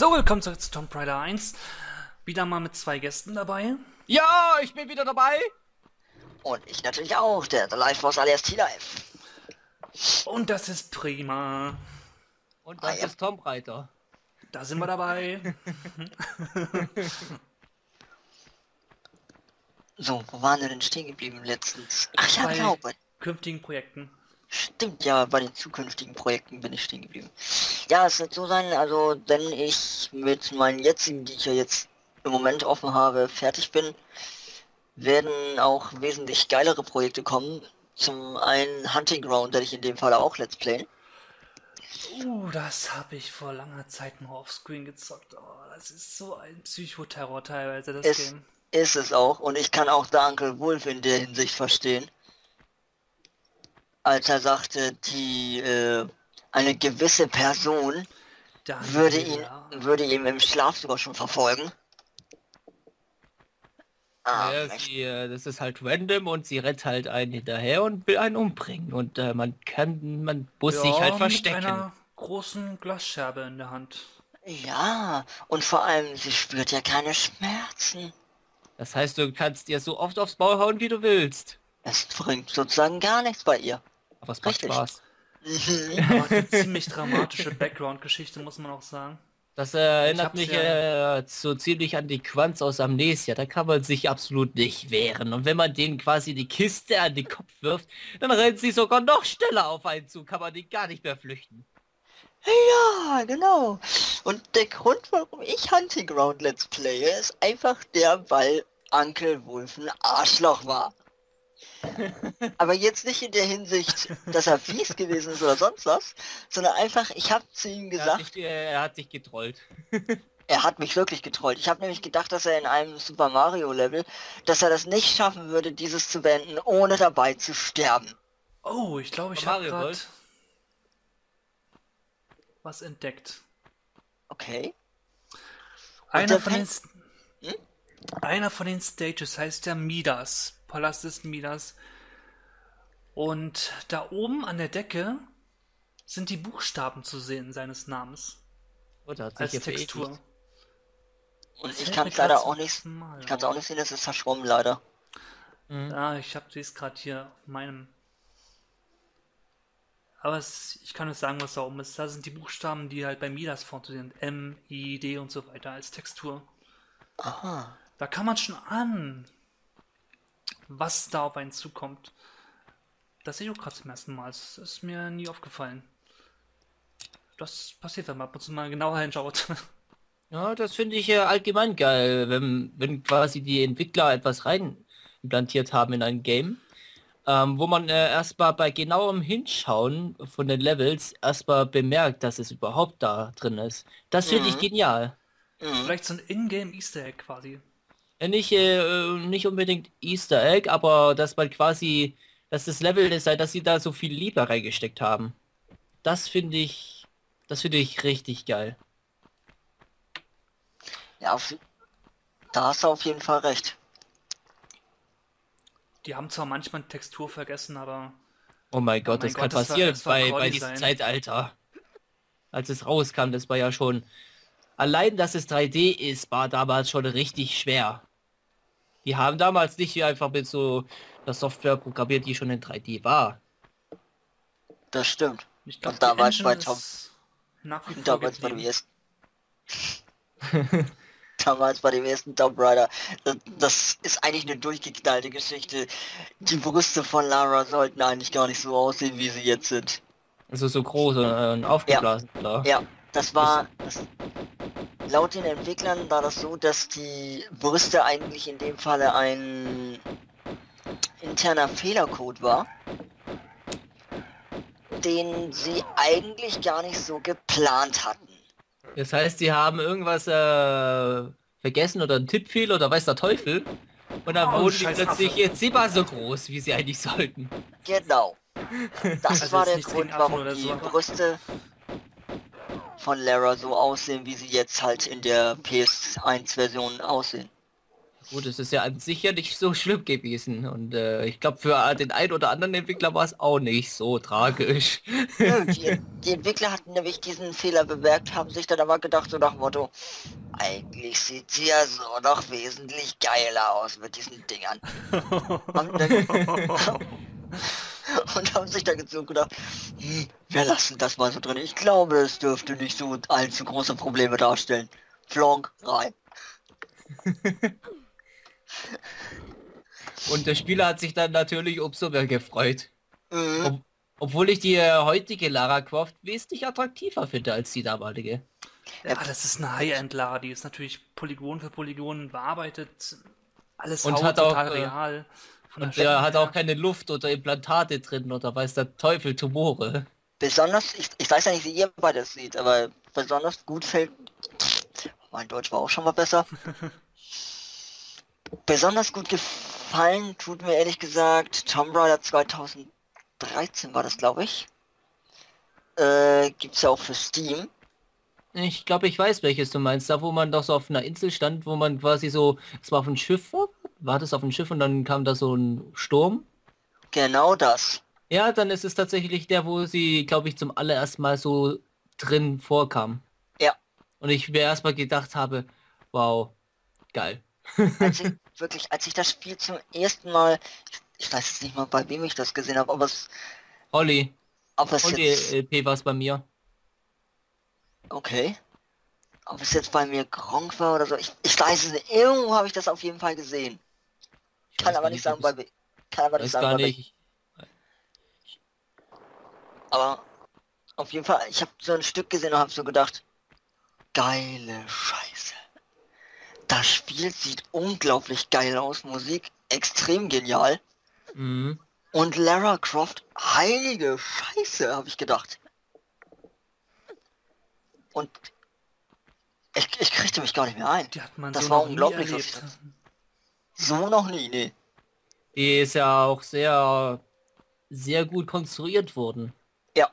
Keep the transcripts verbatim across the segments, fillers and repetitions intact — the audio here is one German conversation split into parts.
So, willkommen zurück zu Tomb Raider eins. Wieder mal mit zwei Gästen dabei. Ja, ich bin wieder dabei. Und ich natürlich auch, der The Life Force alias T-Life. Und das ist prima. Und das Ah, ja. ist Tomb Raider. Da sind wir dabei. So, wo waren wir denn stehen geblieben letztens? Ach ja, Bei genau. Bei, künftigen Projekten. stimmt, ja, bei den zukünftigen Projekten bin ich stehen geblieben. Ja, es wird so sein, also wenn ich mit meinen jetzigen, die ich ja jetzt im Moment offen habe, fertig bin, werden auch wesentlich geilere Projekte kommen. Zum einen Hunting Ground, werde ich in dem Fall auch Let's Playen. Uh, das habe ich vor langer Zeit nur offscreen gezockt. Oh, das ist so ein Psychoterror teilweise, das Es Game. ist es auch, und ich kann auch da Uncle Wolf in der Hinsicht verstehen. Als er sagte, die, äh, eine gewisse Person Daniel, würde ihn, ja. würde ihn im Schlaf sogar schon verfolgen. Ah, Ja, Mensch. sie, äh, das ist halt random und sie rennt halt einen hinterher und will einen umbringen. Und äh, man kann, man muss sich halt Mit verstecken. einer großen Glasscherbe in der Hand. Ja, und vor allem, sie spürt ja keine Schmerzen. Das heißt, du kannst dir so oft aufs Maul hauen, wie du willst. Es bringt sozusagen gar nichts bei ihr. Aber es macht Richtig. Spaß. Mhm. Aber eine ziemlich dramatische Background-Geschichte, muss man auch sagen. Das äh, erinnert hab's mich ja- äh, so ziemlich an die Quanz aus Amnesia. Da kann man sich absolut nicht wehren. Und wenn man denen quasi die Kiste an den Kopf wirft, dann rennt sie sogar noch schneller auf einen zu. Kann man die gar nicht mehr flüchten. Ja, genau. Und der Grund, warum ich Hunting Ground Let's Playe, ist einfach der, weil Uncle Wolf ein Arschloch war. Aber jetzt nicht in der Hinsicht, dass er fies gewesen ist oder sonst was, sondern einfach, ich habe zu ihm Er hat, gesagt, dich, äh, er hat dich getrollt. er hat mich wirklich getrollt. Ich habe nämlich gedacht, dass er in einem Super Mario Level, dass er das nicht schaffen würde, dieses zu beenden, ohne dabei zu sterben. Oh, ich glaube, ich Super habe Mario gerade World? was entdeckt. Okay. Einer der von, den, Pen- Hm? einer von den Stages heißt der Midas. Palast des Midas. Und da oben an der Decke sind die Buchstaben zu sehen seines Namens. Oder hat sich Als hier Textur. verewigt. Und Das ich fällt kann mir es leider grad auch zum nicht, ersten Mal ich kann es auch auf. nicht sehen, es ist verschwommen leider. Mhm. Ja, ich habe es gerade hier auf meinem. Aber es, ich kann es sagen, was da oben ist. Da sind die Buchstaben, die halt bei Midas vorne sind. M, I, D und so weiter als Textur. Aha. Da kann man schon ahnen, was da auf einen zukommt. Das sehe ich auch gerade zum ersten Mal. Das ist mir nie aufgefallen. Das passiert, wenn man ab und zu mal genauer hinschaut. Ja, das finde ich äh, allgemein geil, wenn, wenn quasi die Entwickler etwas rein implantiert haben in ein Game, ähm, wo man äh, erstmal bei genauem Hinschauen von den Levels erstmal bemerkt, dass es überhaupt da drin ist. Das finde ich Mhm. genial. Mhm. Vielleicht so ein Ingame Easter Egg quasi. Äh, Nicht, äh, nicht unbedingt Easter Egg, aber dass man quasi, dass das Level ist, halt, dass sie da so viel Liebe reingesteckt haben. Das finde ich, das finde ich richtig geil. Ja, auf, da hast du auf jeden Fall recht. Die haben zwar manchmal eine Textur vergessen, aber Oh mein Gott, mein das Gott, kann das war- passieren das war bei, bei Core-Design. diesem Zeitalter. Als es rauskam, das war ja schon... Allein, dass es drei D ist, war damals schon richtig schwer. Die haben damals nicht einfach mit so der Software programmiert, die schon in drei D war. Das stimmt. ich glaube, Und die damals Engine bei Tom, ist nach wie vor damals bei dem geblieben. ersten, damals bei dem ersten Tomb Raider, das, das ist eigentlich eine durchgeknallte Geschichte. Die Brüste von Lara sollten eigentlich gar nicht so aussehen, wie sie jetzt sind. Also so groß äh, und aufgeblasen, klar. Ja, das war, das, laut den Entwicklern war das so, dass die Brüste eigentlich in dem Falle ein interner Fehlercode war, den sie eigentlich gar nicht so geplant hatten. Das heißt, die haben irgendwas äh, vergessen oder ein Tippfehler oder weiß der Teufel. Und dann Oh, wurden die scheiß plötzlich Affe. jetzt immer so groß, wie sie eigentlich sollten. Genau. Das Also war jetzt der nichts Grund, gegen Affen warum oder die so, aber- Brüste von Lara so aussehen, wie sie jetzt halt in der P S eins Version aussehen. Gut, es ist ja an sich ja nicht so schlimm gewesen. Und äh, ich glaube, für den einen oder anderen Entwickler war es auch nicht so tragisch. Nö, die, die Entwickler hatten nämlich diesen Fehler bemerkt, haben sich dann aber gedacht, so nach dem Motto, eigentlich sieht sie ja so noch wesentlich geiler aus mit diesen Dingern. Haben dann, und haben sich dann so gedacht, hm, wir lassen das mal so drin. Ich glaube, es dürfte nicht so allzu große Probleme darstellen. Flonk rein. Und der Spieler hat sich dann natürlich umso mehr gefreut. Mhm. Ob, obwohl ich die äh, heutige Lara Croft wesentlich attraktiver finde als die damalige. Ja, das ist eine High-End-Lara, die ist natürlich Polygon für Polygon bearbeitet. Alles Und Haut, hat auch, total äh, real. Von Und der der Stimme hat her. auch keine Luft oder Implantate drin oder weiß der Teufel Tumore. Besonders, ich, ich weiß ja nicht, wie ihr beides seht, aber besonders gut fällt... Mein Deutsch war auch schon mal besser. Besonders gut gefallen tut mir ehrlich gesagt Tomb Raider zweitausenddreizehn war das, glaube ich. Äh, gibt's ja auch für Steam. Ich glaube, ich weiß, welches du meinst. Da, wo man doch so auf einer Insel stand, wo man quasi so... Es war auf ein Schiff, war das auf ein Schiff und dann kam da so ein Sturm? Genau das. Ja, dann ist es tatsächlich der, wo sie, glaube ich, zum allerersten Mal so drin vorkam. Ja. Und ich mir erstmal gedacht habe, wow, geil. Als ich, wirklich, als ich das Spiel zum ersten Mal... Ich, ich weiß jetzt nicht mal, bei wem ich das gesehen habe, aber es... Olli, Ob es Olli jetzt... L P war es bei mir. Okay. Ob es jetzt bei mir Gronk war oder so, ich, ich weiß es nicht. Irgendwo habe ich das auf jeden Fall gesehen. Ich Kann weiß aber gar nicht sagen, ob bei es- we- kann aber nicht Weiß sagen, gar bei we- nicht. Aber auf jeden Fall, ich habe so ein Stück gesehen und habe so gedacht, geile Scheiße. Das Spiel sieht unglaublich geil aus, Musik extrem genial. Mhm. Und Lara Croft, heilige Scheiße, habe ich gedacht. Und ich, ich kriegte mich gar nicht mehr ein. Die hat man Das so war noch nie unglaublich, was ich erlebt. So noch nie, nee. Die ist ja auch sehr, sehr gut konstruiert worden. Ja.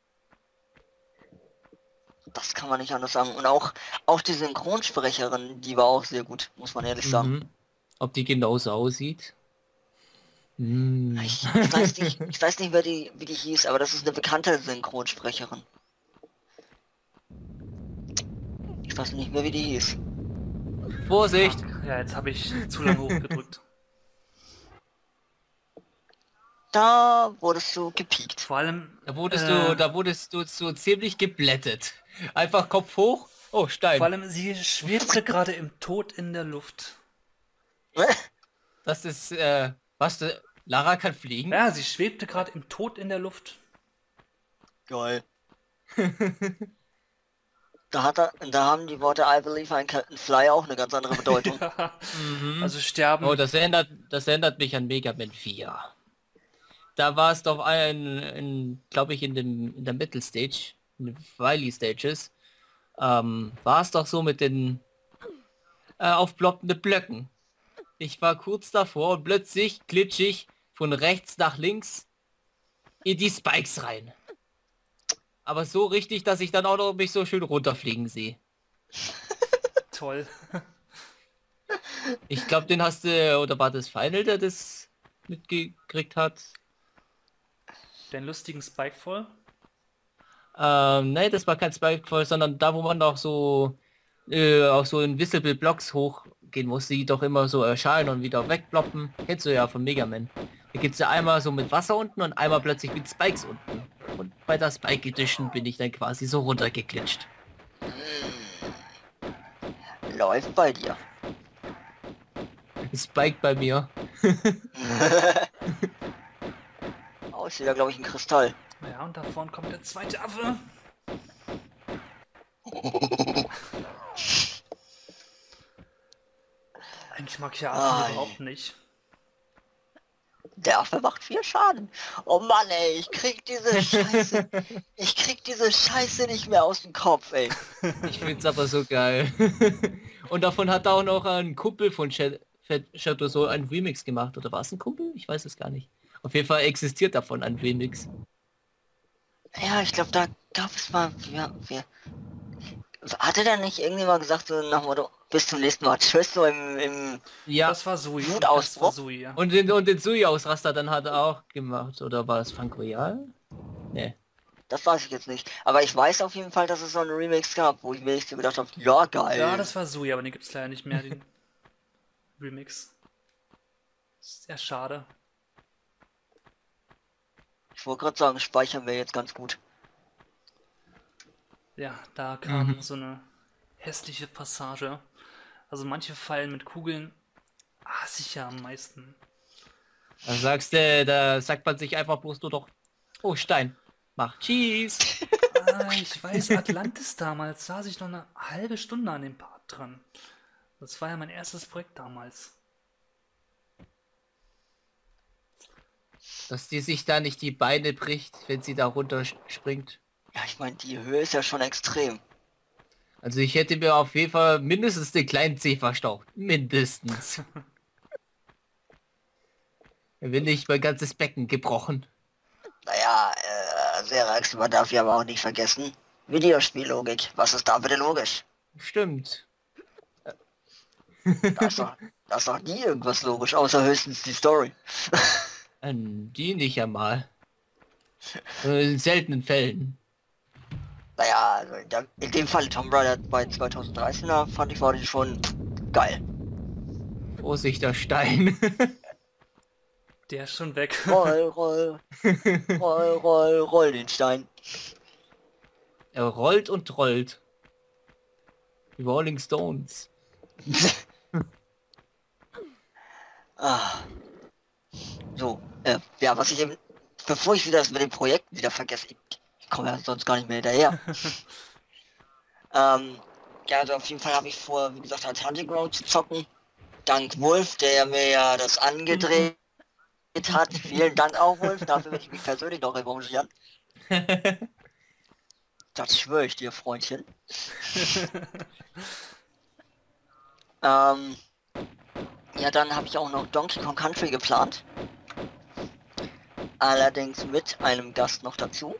Das kann man nicht anders sagen. Und auch, auch die Synchronsprecherin, die war auch sehr gut, muss man ehrlich sagen. Mhm. Ob die genauso aussieht? Hm. Ich, ich, weiß nicht, ich weiß nicht, wer die, wie die hieß, aber das ist eine bekannte Synchronsprecherin. Ich weiß nicht mehr, wie die hieß. Vorsicht! Ja, jetzt habe ich zu lange hochgedrückt. Da wurdest du gepiekt. Vor allem... Da wurdest äh, du, da wurdest du so ziemlich geblättet. Einfach Kopf hoch. Oh, Stein. Vor allem, sie schwebte gerade im Tod in der Luft. Das ist, äh, was, du- Lara kann fliegen? Ja, sie schwebte gerade im Tod in der Luft. Geil. Da hat er, da haben die Worte I believe I can fly auch eine ganz andere Bedeutung. Mhm. Also sterben. Oh, das erinnert, das erinnert mich an Mega Man vier. Da war es doch ein, ein glaube ich, in dem in der Middle Stage, in den Wily Stages, ähm, war es doch so mit den äh, aufploppenden Blöcken. Ich war kurz davor und plötzlich glitschig von rechts nach links in die Spikes rein. Aber so richtig, dass ich dann auch noch mich so schön runterfliegen sehe. Toll. Ich glaube, den hast du, oder war das Final, der das mitgekriegt hat? Den lustigen Spikefall. Ähm, nee, das war kein Spikefall, sondern da, wo man auch so äh, auch so in Visible Blocks hochgehen muss, die doch immer so erscheinen und wieder wegploppen. Kennst du ja von Mega Man. Da gibt es ja einmal so mit Wasser unten und einmal plötzlich mit Spikes unten. Und bei der Spike Edition bin ich dann quasi so runtergeglitscht. Läuft bei dir. Spike bei mir. Oh, ist wieder, glaube ich, ein Kristall. Ja, und da vorne kommt der zweite Affe. Eigentlich mag ich ja Affen Ei. überhaupt nicht. Der Affe macht viel Schaden. Oh Mann, ey, ich krieg diese Scheiße. Ich krieg diese Scheiße nicht mehr aus dem Kopf, ey. Ich find's aber so geil. Und davon hat auch noch ein Kumpel von Sha- Fat Shadow so ein Remix gemacht. Oder war es ein Kumpel? Ich weiß es gar nicht. Auf jeden Fall existiert davon ein Remix. Ja, ich glaube, da gab es mal... Ja, wir, hatte da nicht irgendjemand gesagt, so nach dem Motto, bis zum nächsten Mal. Tschüss, so im, im Ja, Das war Sui. Das war Wutausbruch. Sui, ja. und den, und den Sui-Ausraster dann hat er auch gemacht. Oder war es Funk Royal? Nee. Das weiß ich jetzt nicht. Aber ich weiß auf jeden Fall, dass es so einen Remix gab, wo ich mir echt so gedacht habe, ja geil. Ja, das war Sui, aber den gibt's leider nicht mehr, den Remix. Sehr schade. Ich wollte gerade sagen, speichern wir jetzt ganz gut. Ja, da kam Mhm. so eine hässliche Passage. Also manche Fallen mit Kugeln hasse ich ja am meisten. Da sagst du, da sagt man sich einfach bloß nur doch, oh Stein, mach Cheese. Ah, ich weiß, Atlantis damals saß ich noch eine halbe Stunde an dem Part dran. Das war ja mein erstes Projekt damals. Dass die sich da nicht die Beine bricht, wenn sie da runterspringt. Ja, ich meine, die Höhe ist ja schon extrem. Also ich hätte mir auf jeden Fall mindestens den kleinen Zeh verstaucht. Mindestens. Wenn nicht mein ganzes Becken gebrochen. Naja, äh, Serax, man darf ja aber auch nicht vergessen, Videospiellogik. Was ist da bitte logisch? Stimmt. Da ist doch, da ist doch nie irgendwas logisch, außer höchstens die Story. Ähm, Die nicht einmal. Äh, In seltenen Fällen. Naja, also in, der, in dem Fall Tomb Raider bei zweitausenddreizehner fand ich war die schon geil. Vorsicht, der Stein. Der ist schon weg. Roll, roll, roll, roll, roll den Stein. Er rollt und rollt. Die Rolling Stones. Ah. So, äh, ja, was ich eben, bevor ich wieder das mit den Projekten wieder vergesse, ich, ich komme ja sonst gar nicht mehr hinterher. ähm, ja, also auf jeden Fall habe ich vor, wie gesagt, als Hunting Ground zu zocken. Dank Wolf, der mir ja das angedreht hat. Vielen Dank auch, Wolf, dafür will ich mich persönlich noch revanchieren. Das schwöre ich dir, Freundchen. ähm, ja, dann habe ich auch noch Donkey Kong Country geplant. Allerdings mit einem Gast noch dazu.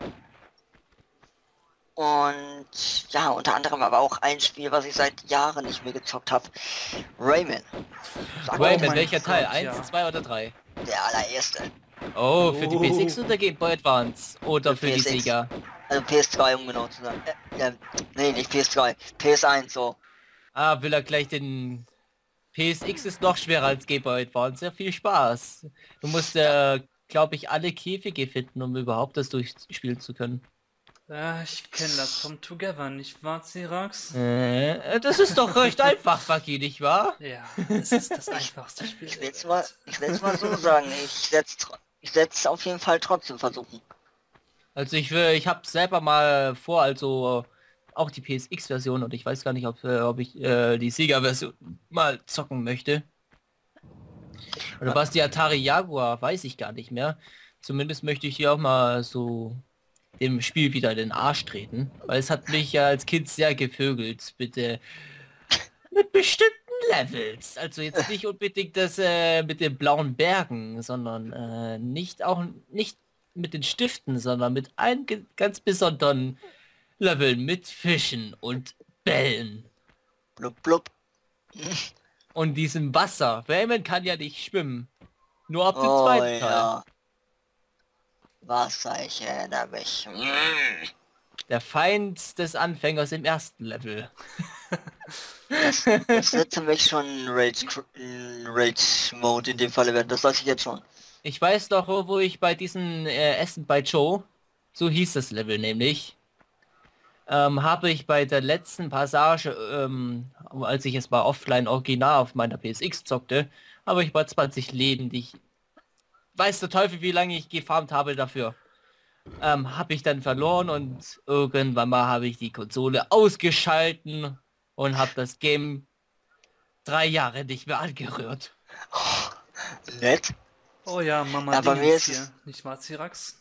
Und ja, unter anderem aber auch ein Spiel, was ich seit Jahren nicht mehr gezockt habe. Rayman. Sag mal, Rayman, mein welcher Teil? Gott, Eins, ja. zwei oder drei? der allererste. Oh, für die Oh. P S X oder Game Boy Advance? Oder für Für die P S X. Sega? Also P S zwei, um genau zu sagen. Äh, äh, nee, nicht P S zwei. P S eins, so. Ah, will er gleich den... P S X ist noch schwerer als Game Boy Advance. Ja, viel Spaß. Du musst, äh, glaube ich, alle Käfige finden, um überhaupt das durchspielen zu können. Ja, ich kenne das vom Together, nicht wahr, Xerax? Äh, das ist doch recht einfach, Bucky, nicht wahr? Ja, es ist das einfachste Spiel. Ich der will es Welt. mal, ich will's mal so sagen. Ich setz, tr- ich setz auf jeden Fall trotzdem versuchen. Also ich will, ich habe selber mal vor, also auch die P S X-Version und ich weiß gar nicht, ob, äh, ob ich äh, die Sega-Version mal zocken möchte. Oder was die Atari Jaguar, weiß ich gar nicht mehr. Zumindest möchte ich hier auch mal so dem Spiel wieder in den Arsch treten, weil es hat mich ja als Kind sehr gevögelt mit, äh, mit bestimmten Levels. Also jetzt nicht unbedingt das äh, mit den blauen Bergen, sondern äh, nicht auch nicht mit den Stiften, sondern mit einem ge- ganz besonderen Level mit Fischen und Bällen Blub, blub. und diesem Wasser. Rayman kann ja nicht schwimmen. Nur ab dem Oh zweiten Teil. ja. Wasser, ich erinnere mich. Mm. Der Feind des Anfängers im ersten Level. Das, das wird für mich schon ein Rage, ein Rage Mode in dem Falle werden. Das weiß ich jetzt schon. Ich weiß doch, wo wo ich bei diesen äh, Essen bei Joe, so hieß das Level nämlich, ähm, habe ich bei der letzten Passage, ähm, als ich es mal offline original auf meiner P S X zockte, habe ich bei zwanzig Leben, die ich weiß der Teufel, wie lange ich gefarmt habe dafür. Ähm, habe ich dann verloren und irgendwann mal habe ich die Konsole ausgeschalten und habe das Game drei Jahre nicht mehr angerührt. Nett. Oh ja, Mama Ja, bei Dingens mir ist hier, es- nicht wahr, Xerax?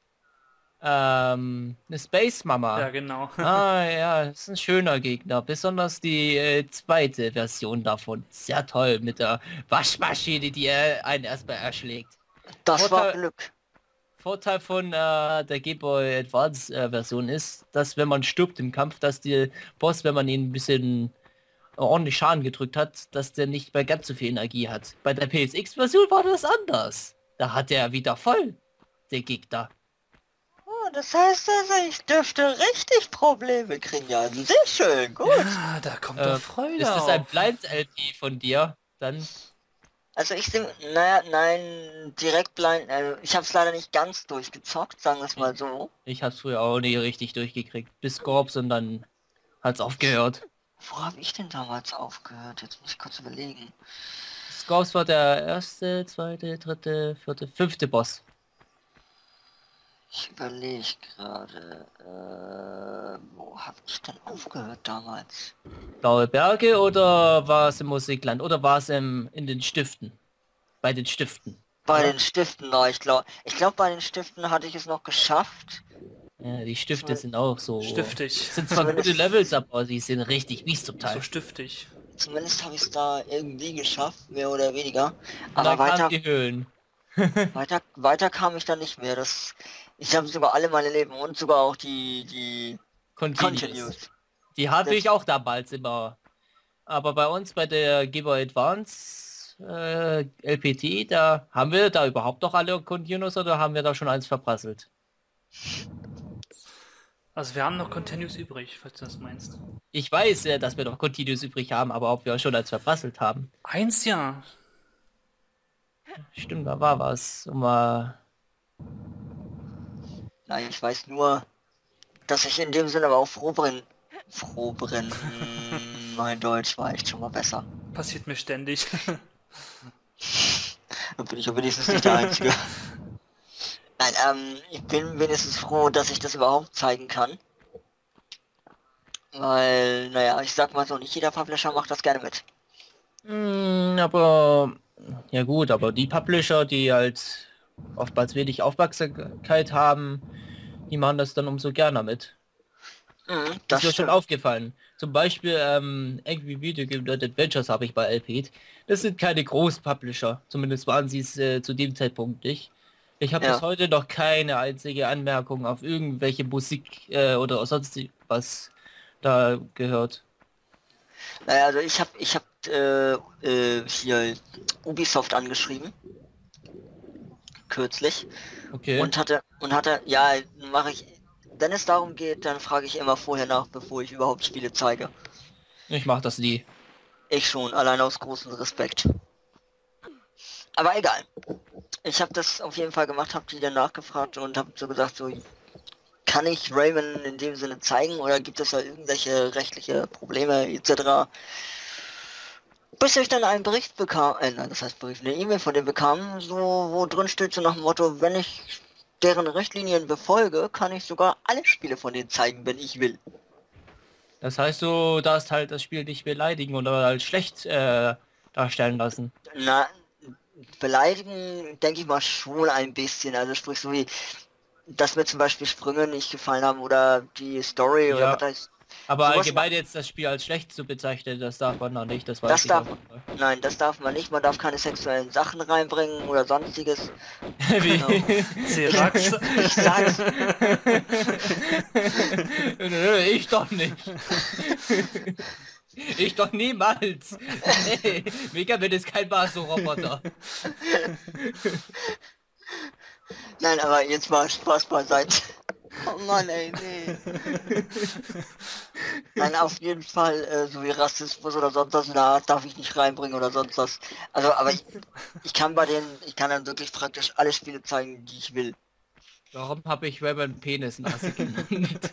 Ähm, eine Space Mama. Ja, genau. Ah ja, ist ein schöner Gegner. Besonders die äh, zweite Version davon. Sehr toll mit der Waschmaschine, die er einen erstmal erschlägt. Das war Vorteil- Glück. Vorteil von äh, der Game Boy Advance äh, Version ist, dass wenn man stirbt im Kampf, dass die Boss, wenn man ihn ein bisschen ordentlich Schaden gedrückt hat, dass der nicht mehr ganz so viel Energie hat. Bei der P S X-Version war das anders. Da hat er wieder voll, der Gegner. Oh, das heißt also, ich dürfte richtig Probleme kriegen. Ja, sehr schön, gut. Ja, da kommt Äh, doch Freude ist das auf. ein Blind-L P von dir? Dann, Also ich sehe, naja, nein, direkt blind, äh, ich habe es leider nicht ganz durchgezockt, sagen wir es mal so. ich hab's früher auch nie richtig durchgekriegt. Bis Korps und dann hat's aufgehört. Wo habe ich denn damals aufgehört? Jetzt muss ich kurz überlegen. Scorps war der erste, zweite, dritte, vierte, fünfte Boss. Ich überlege gerade, äh, wo habe ich denn aufgehört damals? Blaue Berge oder war es im Musikland oder war es im, in den Stiften? Bei den Stiften. Bei Ja. den Stiften war ich glaube, ich glaube bei den Stiften hatte ich es noch geschafft. Ja, die Stifte sind auch so. Stiftig. Sind zwar gute Levels, aber die sind richtig mies zum Teil. So stiftig. Zumindest habe ich es da irgendwie geschafft, mehr oder weniger. Und Aber dann weiter, kamen die Höhlen. weiter, weiter kam ich dann nicht mehr. Das, ich habe sogar alle meine Leben und sogar auch die, die Continuous. Continues. Die hatte Das- ich auch damals immer. Aber bei uns bei der Game Boy Advance äh, L P T, da haben wir da überhaupt noch alle Continuous oder haben wir da schon eins verprasselt? Also wir haben noch Continuous übrig, falls du das meinst. Ich weiß ja, dass wir noch Continuous übrig haben, aber ob wir schon eins verprasselt haben. Eins ja. Stimmt, da war was. Um, äh, Nein, ich weiß nur, dass ich in dem Sinne aber auch froh bin. Froh bin. Hm, mein Deutsch war echt schon mal besser. Passiert mir ständig. Dann bin ich ja wenigstens nicht der Einzige. Nein, ähm, ich bin wenigstens froh, dass ich das überhaupt zeigen kann. Weil, naja, ich sag mal so, nicht jeder Publisher macht das gerne mit. mh, aber ja gut, aber die Publisher, die halt oftmals wenig Aufmerksamkeit haben, die machen das dann umso gerne mit. Mhm, Das das ist mir schon stimmt. aufgefallen. Zum Beispiel ähm, Angry Video Game Nerd Adventures habe ich bei L P. Das sind keine Groß-Publisher. Zumindest waren sie es äh, zu dem Zeitpunkt nicht. Ich habe Ja. bis heute noch keine einzige Anmerkung auf irgendwelche Musik äh, oder sonst was da gehört. Naja, also ich habe ich hab, äh, äh, hier Ubisoft angeschrieben. Kürzlich. Okay, Und hatte, und hatte, ja, mache ich, wenn es darum geht, dann frage ich immer vorher nach, bevor ich überhaupt Spiele zeige. ich mache das nie. Ich schon, allein aus großem Respekt. Aber egal. Ich habe das auf jeden Fall gemacht, habe die dann nachgefragt und habe so gesagt, so, kann ich Rayman in dem Sinne zeigen oder gibt es da irgendwelche rechtliche Probleme et cetera. Bis ich dann einen Bericht bekam, äh, nein, das heißt Bericht, eine E-Mail von dem bekam, so, wo drin steht so nach dem Motto, wenn ich deren Richtlinien befolge, kann ich sogar alle Spiele von denen zeigen, wenn ich will. Das heißt, du darfst halt das Spiel nicht beleidigen oder als schlecht äh, darstellen lassen. Na, beleidigen, denke ich mal schon ein bisschen, also sprich so wie, dass mir zum Beispiel Sprünge nicht gefallen haben oder die Story oder Ja. was heißt. Aber Sowas allgemein jetzt das Spiel als schlecht zu bezeichnen, das darf man noch nicht. Das weiß Das ich darf, auch. nein, das darf man nicht, man darf keine sexuellen Sachen reinbringen oder sonstiges. Wie? Genau. Zerax. Ich sag's, Nö, ich doch nicht. Ich doch niemals. Hey, Megaman ist kein Maso-Roboter. nein, aber jetzt mal Spaß beiseite. Oh Mann, ey, nee. Nein, auf jeden Fall, äh, so wie Rassismus oder sonst was in der Art darf ich nicht reinbringen oder sonst was. Also, aber ich, ich kann bei denen, ich kann dann wirklich praktisch alle Spiele zeigen, die ich will. Warum habe ich Rabbit Penisnase genannt?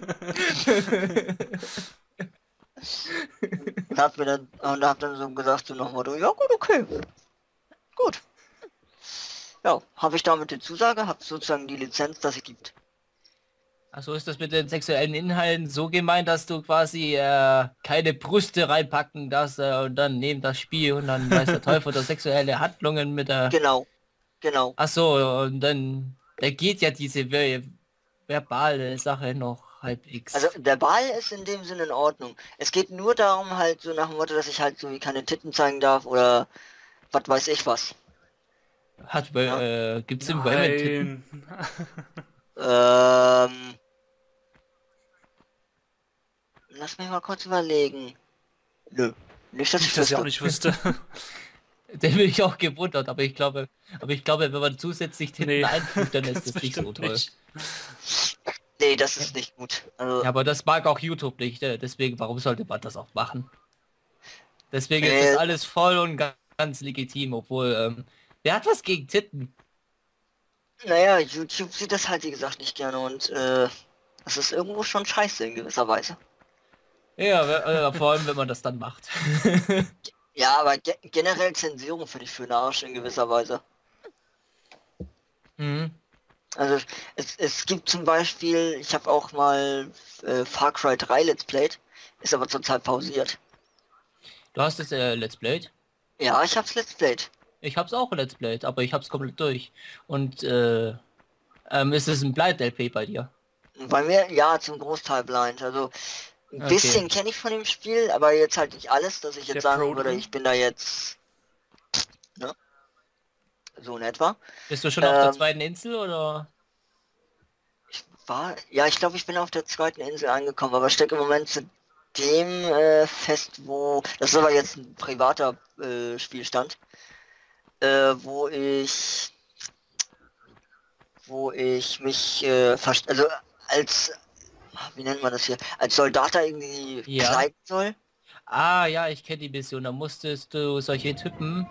Und hab mir dann, und hab dann so gesagt, so nach dem Motto, ja gut, okay. Gut. Ja, habe ich damit die Zusage, habe sozusagen die Lizenz, dass es gibt. Achso, ist das mit den sexuellen Inhalten so gemeint, dass du quasi äh, keine Brüste reinpacken darfst äh, und dann neben das Spiel und dann weiß der Teufel oder sexuelle Handlungen mit der... Genau, genau. Achso, und dann, da geht ja diese ver verbale Sache noch halbwegs. Also der Ball ist in dem Sinne in Ordnung. Es geht nur darum halt so nach dem Motto, dass ich halt so wie keine Titten zeigen darf oder was weiß ich was. Hat, Ja. äh, gibt's im Raymond Titten? Nein. Ähm... Lass mich mal kurz überlegen. Nö, Nicht, dass ich Nicht, dass ich wüsste. auch nicht wüsste. Den bin ich auch gewundert, aber ich glaube, aber ich glaube, wenn man zusätzlich Tinten Nee, einfügt, dann ganz ist das nicht so bestimmt toll. nicht. Nee, das ist nicht gut. Also, Ja, aber das mag auch YouTube nicht, äh, deswegen, warum sollte man das auch machen? Deswegen ist Äh. das alles voll und ga- ganz legitim, obwohl, ähm, wer hat was gegen Titten? naja, YouTube sieht das halt wie gesagt nicht gerne und äh, das ist irgendwo schon scheiße in gewisser Weise. Ja, we- äh, vor allem, wenn man das dann macht. Ja, aber ge generell Zensierung finde ich für den Arsch in gewisser Weise. Mhm. Also es, es gibt zum Beispiel, ich habe auch mal äh, Far Cry drei Let's Played, ist aber zurzeit pausiert. Du hast es äh, Let's Played? Ja, ich hab's Let's Played. Ich hab's auch Let's Played, aber ich hab's komplett durch. Und äh, ähm, ist es ein Blind-L P bei dir? Bei mir, ja, zum Großteil blind. Also ein Okay. bisschen kenne ich von dem Spiel, aber jetzt halt nicht alles, dass ich jetzt Der sagen Pro würde, drin? ich bin da jetzt, ne? So in etwa. Bist du schon auf der Ähm, zweiten Insel oder? War, ja, ich glaube, ich bin auf der zweiten Insel angekommen, aber stecke im Moment zu dem äh, fest, wo, das ist aber jetzt ein privater äh, Spielstand, äh, wo ich, wo ich mich, äh, verst also als, wie nennt man das hier, als Soldat da irgendwie Ja. kleiden soll. Ah ja, ich kenne die Mission. Da musstest du solche Typen.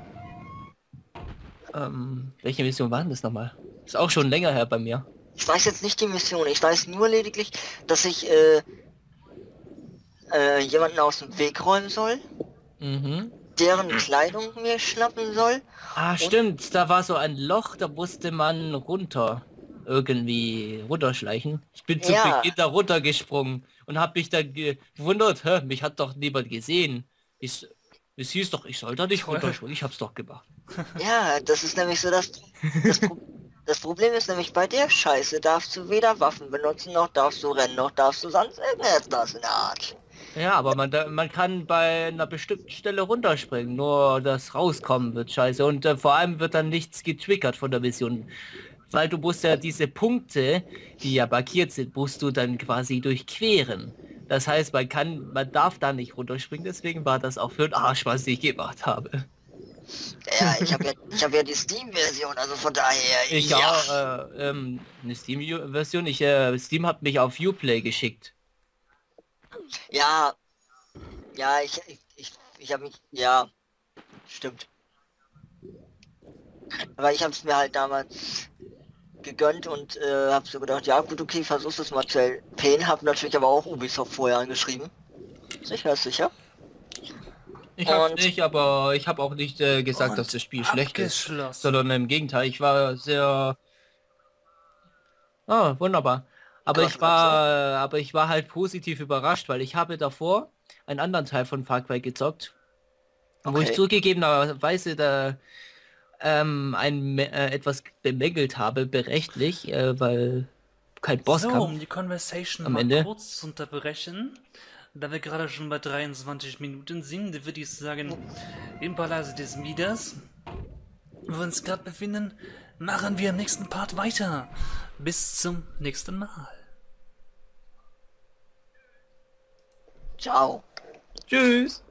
Ähm, welche Mission waren das nochmal? Ist auch schon länger her bei mir. Ich weiß jetzt nicht die Mission, ich weiß nur lediglich, dass ich äh, äh, jemanden aus dem Weg räumen soll, Mhm. deren Kleidung mir schnappen soll. Ah, stimmt. Da war so ein Loch, da musste man runter. Irgendwie runterschleichen. Ich bin zu Ja. Beginn da runtergesprungen und habe mich dann ge- gewundert, hä, mich hat doch niemand gesehen. Ich, es hieß doch, ich soll da nicht Toll. runterspringen. Ich hab's doch gemacht. Ja, das ist nämlich so das, das, Pro das Problem ist nämlich bei der Scheiße darfst du weder Waffen benutzen, noch darfst du rennen, noch darfst du sonst irgendetwas in der Art. Ja, aber man, da, man kann bei einer bestimmten Stelle runterspringen, nur das Rauskommen wird scheiße und äh, vor allem wird dann nichts getriggert von der Mission, weil du musst ja diese Punkte, die ja markiert sind, musst du dann quasi durchqueren. Das heißt, man kann, man darf da nicht runterspringen, deswegen war das auch für den Arsch, was ich gemacht habe. Ja, ich habe ja, ich hab ja die Steam-Version, also von daher, Ich ja. auch, äh, ähm, eine Steam-Version, ich, äh, Steam hat mich auf Uplay geschickt. Ja, ja, ich, ich, ich, ich habe mich, ja, stimmt. Aber ich habe es mir halt damals gegönnt und äh, habe so gedacht, ja gut, okay, versuch's es mal zu L P. Hab natürlich aber auch Ubisoft vorher angeschrieben. Sicher, sicher. Ich hab's Und- nicht, aber ich habe auch nicht äh, gesagt, Und dass das Spiel schlecht ist. abgeschlossen. Sondern im Gegenteil, ich war sehr... Ah, wunderbar. Aber Was ich war, aber ich war halt positiv überrascht, weil ich habe davor einen anderen Teil von Far Cry gezockt, wo ich Okay. zugegebenerweise da ähm, ein, äh, etwas bemängelt habe, berechtigt, äh, weil kein So, Bosskampf. um die Conversation am mal Ende. kurz zu unterbrechen, da wir gerade schon bei dreiundzwanzig Minuten sind, würde ich sagen, im Palast des Midas, wo wir uns gerade befinden, machen wir im nächsten Part weiter. Bis zum nächsten Mal. Ciao. Tschüss.